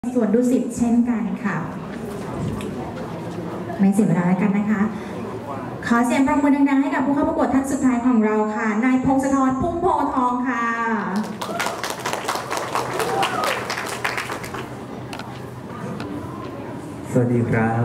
สวนดุสิตเช่นกันค่ะไม่เสียเวลาแล้วกันนะคะขอเสียงปรบมือดังๆให้กับผู้เข้าประกวดท่านสุดท้ายของเราค่ะนายพงศธร พุ่มโพทองค่ะสวัสดีครับ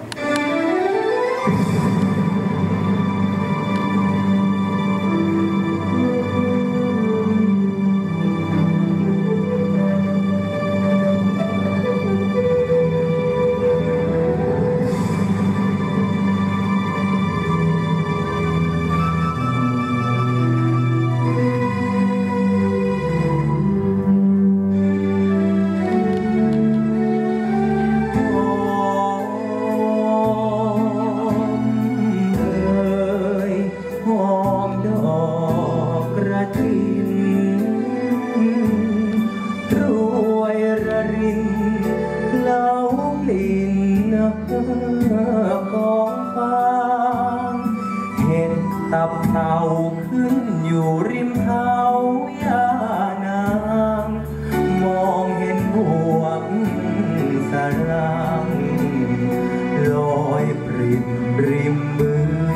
ตับเต่าขึ้นอยู่ริมเท้ายานางมองเห็นบวกสรางลอยปริมริมบึง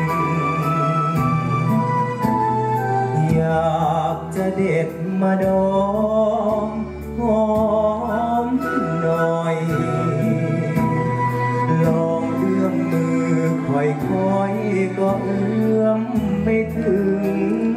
อยากจะเด็ดมาดองหอมหน่อยลองเอื้อมมือค่อยๆก็เอื้อมไม่ถึง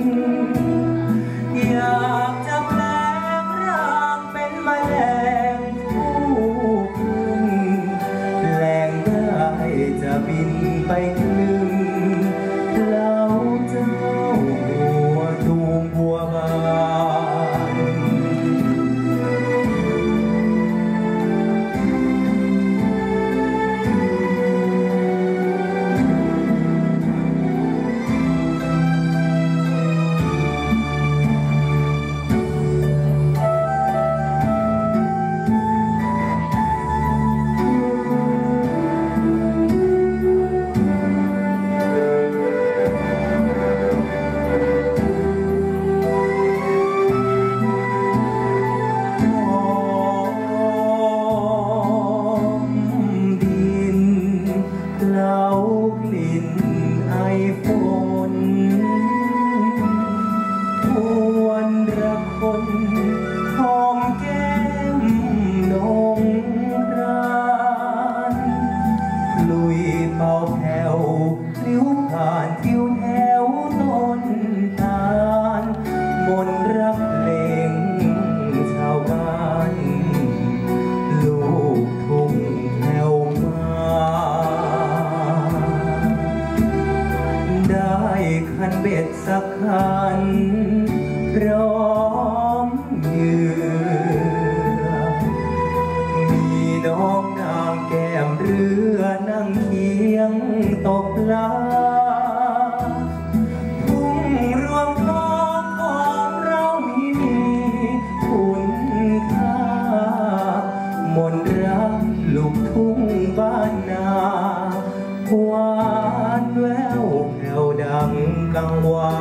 อยากจะแปลงร่างเป็นแมลงผู้พึ่งแปลงได้จะบินไปคลึงแล้วเจ้าบัวตูมบัวบานหอมแก้มนงรานลุยเป่าแผ่วลิ้วผ่านทิวแถวต้นตาลมนรักเพลงชาวบ้านลูกทุ่งแถวมาได้คันเบ็ดสักคันพร้อมเหยื่อมีน้องนางแก้มเรือนั่งเคียงตกปลาทุ่งรวงทองของเรามีคุณค่ามนรักลูกทุ่งบ้านนาหวานแววแผ่วดังกังวาน